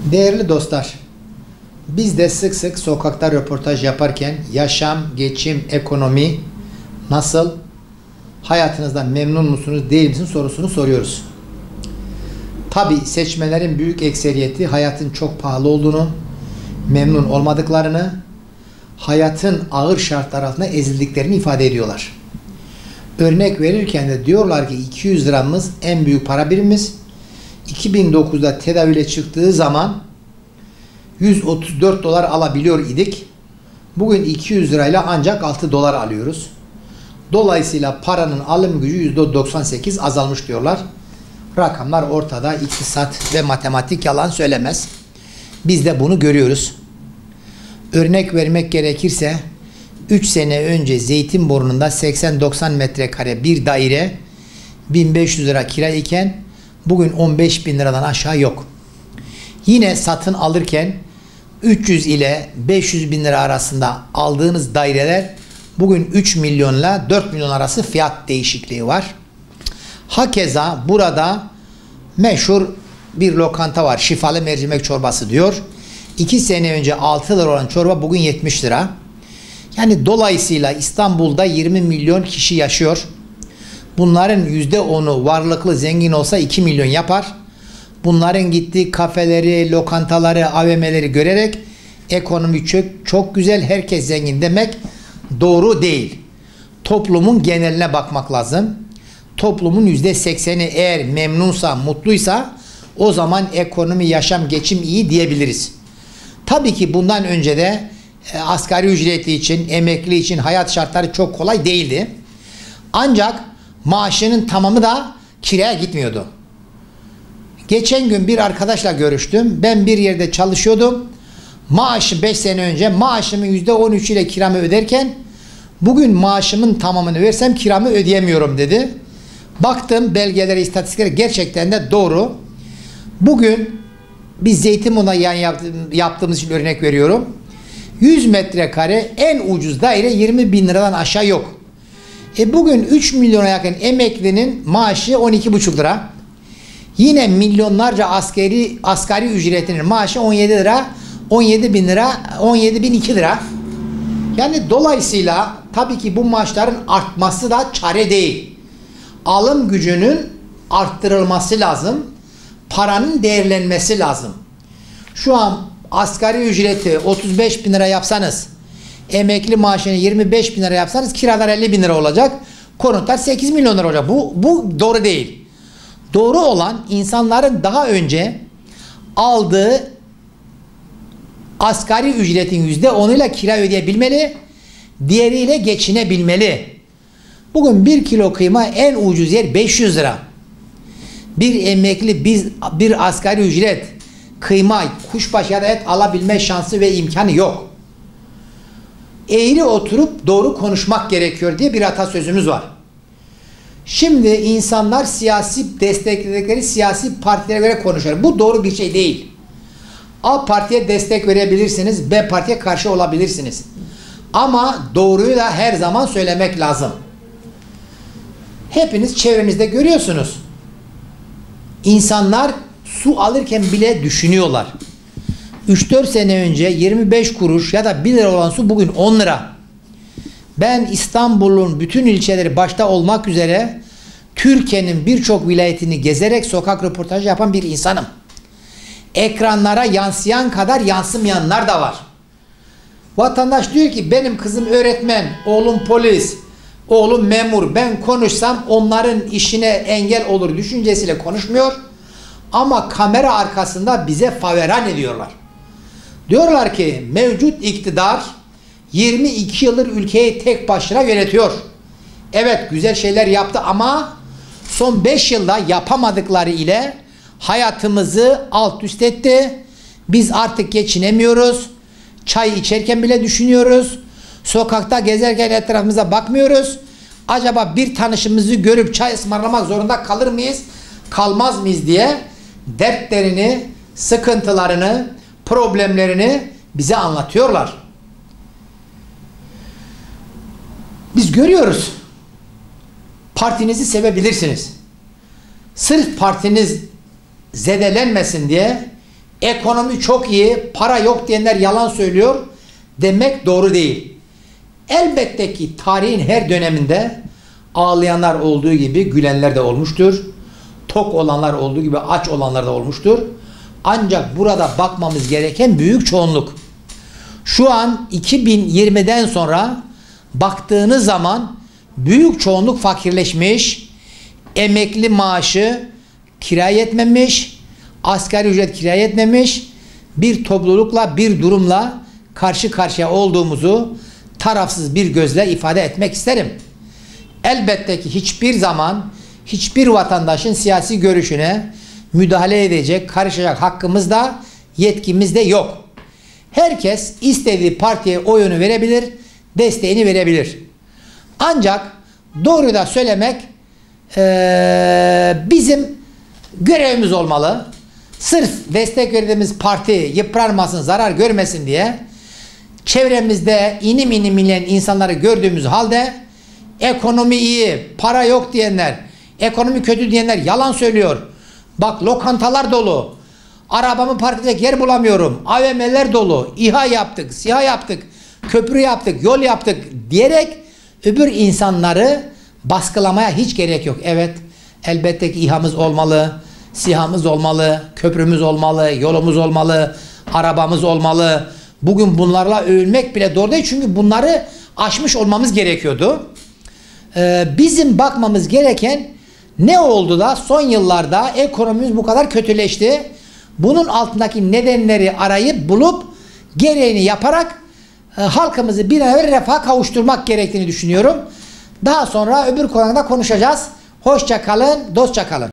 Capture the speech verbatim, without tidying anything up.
Değerli dostlar, biz de sık sık sokakta röportaj yaparken yaşam, geçim, ekonomi nasıl, hayatınızdan memnun musunuz, değil misiniz sorusunu soruyoruz. Tabi seçmenlerin büyük ekseriyeti hayatın çok pahalı olduğunu, memnun olmadıklarını, hayatın ağır şartlar altında ezildiklerini ifade ediyorlar. Örnek verirken de diyorlar ki iki yüz liramız en büyük para birimimiz. iki bin dokuzda tedavüle çıktığı zaman yüz otuz dört dolar alabiliyor idik. Bugün iki yüz lirayla ancak altı dolar alıyoruz. Dolayısıyla paranın alım gücü yüzde doksan sekiz azalmış diyorlar. Rakamlar ortada. İktisat ve matematik yalan söylemez. Biz de bunu görüyoruz. Örnek vermek gerekirse üç sene önce Zeytinburnu'nda seksen doksan metrekare bir daire bin beş yüz lira kira iken bugün on beş bin liradan aşağı yok. Yine satın alırken üç yüz ile beş yüz bin lira arasında aldığınız daireler bugün üç milyonla dört milyon arası fiyat değişikliği var. Hakeza burada meşhur bir lokanta var. Şifalı mercimek çorbası diyor. iki sene önce altı lira olan çorba bugün yetmiş lira. Yani dolayısıyla İstanbul'da yirmi milyon kişi yaşıyor. Bunların yüzde onu varlıklı, zengin olsa iki milyon yapar. Bunların gittiği kafeleri, lokantaları, A V M'leri görerek ekonomi çok, çok güzel, herkes zengin demek doğru değil. Toplumun geneline bakmak lazım. Toplumun yüzde sekseni eğer memnunsa, mutluysa o zaman ekonomi, yaşam, geçim iyi diyebiliriz. Tabii ki bundan önce de e, asgari ücretli için, emekli için hayat şartları çok kolay değildi. Ancak maaşının tamamı da kiraya gitmiyordu. Geçen gün bir arkadaşla görüştüm. Ben bir yerde çalışıyordum. Maaşı beş sene önce maaşımın yüzde on üç ile kiramı öderken bugün maaşımın tamamını versem kiramı ödeyemiyorum dedi. Baktım belgelere, istatistiklere, gerçekten de doğru. Bugün biz Zeytinburnu'na yan yaptığımız için örnek veriyorum. yüz metrekare en ucuz daire yirmi bin liradan aşağı yok. E bugün üç milyona yakın emeklinin maaşı on iki buçuk lira. Yine milyonlarca askeri asgari ücretinin maaşı on yedi lira, on yedi bin lira, on yedi bin iki lira. Yani dolayısıyla tabii ki bu maaşların artması da çare değil. Alım gücünün arttırılması lazım. Paranın değerlenmesi lazım. Şu an asgari ücreti otuz beş bin lira yapsanız, emekli maaşını yirmi beş bin lira yapsanız kiralar elli bin lira olacak. Konutlar sekiz milyon lira olacak. Bu, bu doğru değil. Doğru olan insanların daha önce aldığı asgari ücretin yüzde onuyla kira ödeyebilmeli, diğeriyle geçinebilmeli. Bugün bir kilo kıyma en ucuz yer beş yüz lira. Bir emekli bir, bir asgari ücret kıyma, kuşbaşı ya da et alabilme şansı ve imkanı yok. Eğri oturup doğru konuşmak gerekiyor diye bir atasözümüz var. Şimdi insanlar siyasi destekledikleri siyasi partilere göre konuşuyor. Bu doğru bir şey değil. A partiye destek verebilirsiniz, B partiye karşı olabilirsiniz. Ama doğruyu da her zaman söylemek lazım. Hepiniz çevrenizde görüyorsunuz. İnsanlar su alırken bile düşünüyorlar. üç dört sene önce yirmi beş kuruş ya da bir lira olan su bugün on lira. Ben İstanbul'un bütün ilçeleri başta olmak üzere Türkiye'nin birçok vilayetini gezerek sokak röportajı yapan bir insanım. Ekranlara yansıyan kadar yansımayanlar da var. Vatandaş diyor ki benim kızım öğretmen, oğlum polis, oğlum memur. Ben konuşsam onların işine engel olur düşüncesiyle konuşmuyor. Ama kamera arkasında bize faveran ediyorlar. Diyorlar ki mevcut iktidar yirmi iki yıldır ülkeyi tek başına yönetiyor. Evet güzel şeyler yaptı ama son beş yılda yapamadıkları ile hayatımızı alt üst etti. Biz artık geçinemiyoruz. Çay içerken bile düşünüyoruz. Sokakta gezerken etrafımıza bakmıyoruz. Acaba bir tanışımızı görüp çay ısmarlamak zorunda kalır mıyız? Kalmaz mıyız diye dertlerini, sıkıntılarını, problemlerini bize anlatıyorlar. Biz görüyoruz. Partinizi sevebilirsiniz. Sırf partiniz zedelenmesin diye ekonomi çok iyi, para yok diyenler yalan söylüyor demek doğru değil. Elbette ki tarihin her döneminde ağlayanlar olduğu gibi gülenler de olmuştur. Tok olanlar olduğu gibi aç olanlar da olmuştur. Ancak burada bakmamız gereken büyük çoğunluk. Şu an iki bin yirmiden sonra baktığınız zaman büyük çoğunluk fakirleşmiş, emekli maaşı kiraya yetmemiş, asgari ücret kiraya yetmemiş bir toplulukla, bir durumla karşı karşıya olduğumuzu tarafsız bir gözle ifade etmek isterim. Elbette ki hiçbir zaman hiçbir vatandaşın siyasi görüşüne müdahale edecek, karışacak hakkımız da yetkimiz de yok. Herkes istediği partiye oyunu verebilir, desteğini verebilir. Ancak doğruyu da söylemek ee, bizim görevimiz olmalı. Sırf destek verdiğimiz parti yıpranmasın, zarar görmesin diye çevremizde inim inim inen insanları gördüğümüz halde ekonomi iyi, para yok diyenler, ekonomi kötü diyenler yalan söylüyor. Bak lokantalar dolu. Arabamı park edecek yer bulamıyorum. A V M'ler dolu. İHA yaptık, SİHA yaptık, köprü yaptık, yol yaptık diyerek öbür insanları baskılamaya hiç gerek yok. Evet, elbette ki İHA'mız olmalı, SİHA'mız olmalı, köprümüz olmalı, yolumuz olmalı, arabamız olmalı. Bugün bunlarla övünmek bile doğru değil. Çünkü bunları aşmış olmamız gerekiyordu. Ee, bizim bakmamız gereken ne oldu da son yıllarda ekonomimiz bu kadar kötüleşti? Bunun altındaki nedenleri arayıp bulup gereğini yaparak e, halkımızı bir an evvel refaha kavuşturmak gerektiğini düşünüyorum. Daha sonra öbür konuda konuşacağız. Hoşça kalın, dostça kalın.